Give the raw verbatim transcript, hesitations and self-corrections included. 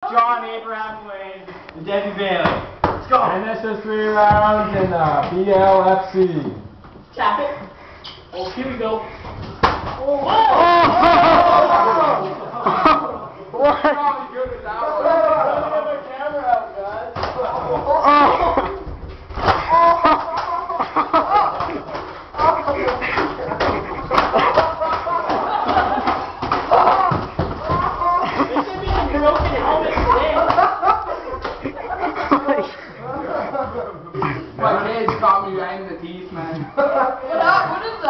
John Abraham Lane, and Debbie Bailey. Let's go. And this is three rounds in uh, B L F C. Tap it. Oh, here we go. Oh! What? Probably good as that one. Get the camera out, guys. There should be some broken helmets today. My kids caught me right in the teeth, man. What up? What is that?